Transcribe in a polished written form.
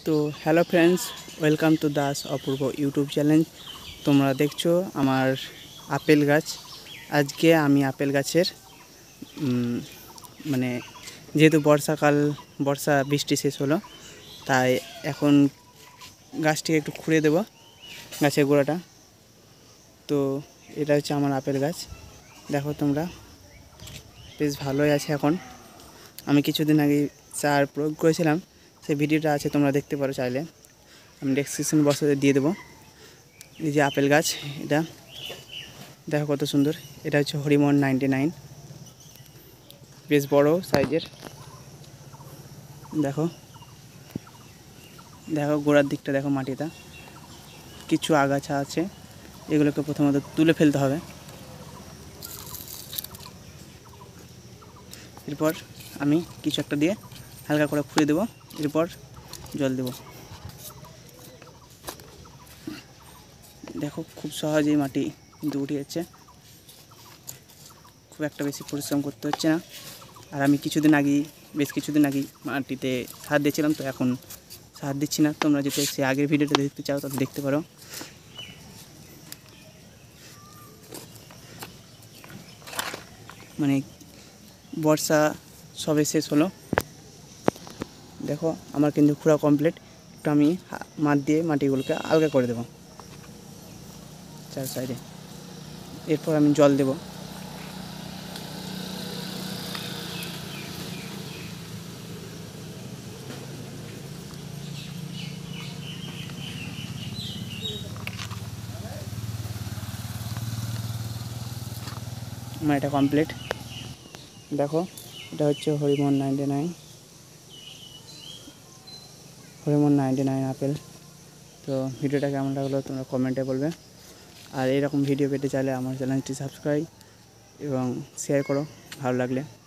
তো hello friends, welcome to Das Apurba YouTube channel. তোমরা দেখছো আমার আপেল গাছ। আজকে আমি আপেল গাছের মানে যেহেতু বর্ষা বৃষ্টি শেষ হলো, তাই এখন গাছটিকে একটু খুঁড়ে দেব, গাছের গোড়াটা। তো এটা হচ্ছে আমার আপেল গাছ। দেখো তোমরা, বেশ ভালোই আছে এখন। আমি কিছুদিন আগে সার প্রয়োগ করেছিলাম, সেই ভিডিওটা আছে, তোমরা দেখতে পারো চাইলে। আমি ডেসক্রিপশন বক্সে দিয়ে দেবো। এই যে আপেল গাছ, এটা দেখো কত সুন্দর। এটা হচ্ছে হরিমোহন 99, বেশ বড় সাইজের। দেখো দেখো গোড়ার দিকটা দেখো, মাটিটা কিছু আগাছা আছে, এগুলোকে প্রথমত তুলে ফেলতে হবে। এরপর আমি কিছু একটা দিয়ে হালকা করে খুঁড়ে দেবো, এরপর জল দেব। দেখো খুব সহজেই মাটি কিন্তু উঠে যাচ্ছে, খুব একটা বেশি পরিশ্রম করতে হচ্ছে না। আর আমি বেশ কিছুদিন আগেই মাটিতে সার দিয়েছিলাম, তো এখন সার দিচ্ছি না। তোমরা যদি সে আগের ভিডিওটা দেখতে চাও তাহলে দেখতে পারো। মানে বর্ষা সবে শেষ হলো, দেখো আমার কিন্তু খুঁড়া কমপ্লিট। একটু আমি মাঠ দিয়ে মাটিগুলোকে আলগা করে দেবো চার সাইডে। এরপর আমি জল দেব। আমার এটা কমপ্লিট। দেখো এটা হচ্ছে হরিমোহন 99 আপেল। তো ভিডিওটা কেমন লাগলো তোমরা কমেন্টে বলবে। আর এরকম ভিডিও পেতে চাইলে আমার চ্যানেলটি সাবস্ক্রাইব এবং শেয়ার করো ভালো লাগলে।